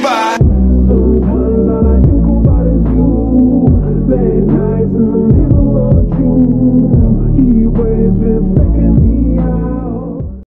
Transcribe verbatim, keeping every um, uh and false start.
by. Sometimes all I think about is you. Late nights in the